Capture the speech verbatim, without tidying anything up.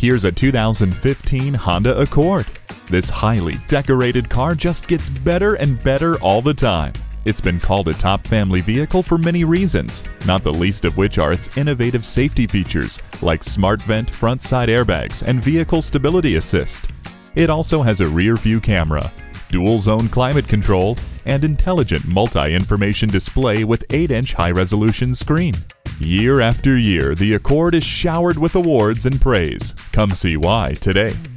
Here's a two thousand fifteen Honda Accord. This highly decorated car just gets better and better all the time. It's been called a top family vehicle for many reasons, not the least of which are its innovative safety features like smart vent front side airbags and vehicle stability assist. It also has a rear view camera, dual zone climate control, and intelligent multi-information display with eight inch high-resolution screen. Year after year, the Accord is showered with awards and praise. Come see why today.